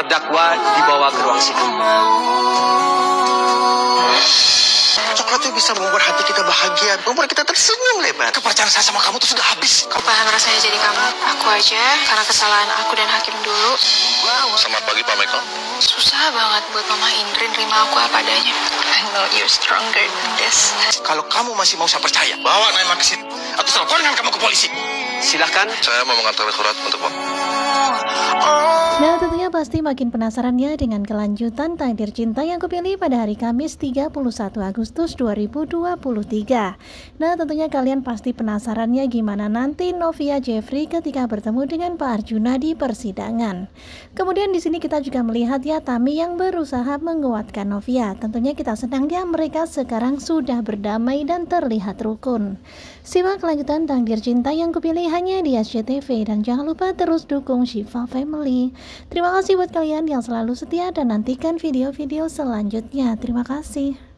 terdakwa dibawa ke ruang sidang. Coklat itu bisa membuat hati kita bahagia, membuat kita tersenyum lebar. Kepercayaan saya sama kamu tuh sudah habis. Aku paham rasanya jadi kamu. Aku aja, karena kesalahan aku dan Hakim dulu. Selamat pagi Pak Michael. Susah banget buat Mama Indri nerima aku apa adanya. I know you're stronger than this. Kalau kamu masih mau saya percaya, bawa Naima ke sini. Atau saya laporkan kamu ke polisi. Silakan. Saya mau mengantarkan surat untuk Pak. Nah, tentunya pasti makin penasaran ya dengan kelanjutan Takdir Cinta yang kupilih pada hari Kamis 31 Agustus 2023. Nah, tentunya kalian pasti penasarannya gimana nanti Novia Jeffrey ketika bertemu dengan Pak Arjuna di persidangan. Kemudian di sini kita juga melihat ya Tami yang berusaha menguatkan Novia. Tentunya kita senang ya mereka sekarang sudah berdamai dan terlihat rukun. Simak kelanjutan Takdir Cinta yang kupilih hanya di SCTV dan jangan lupa terus dukung Syifa Family. Terima kasih buat kalian yang selalu setia dan nantikan video-video selanjutnya. Terima kasih.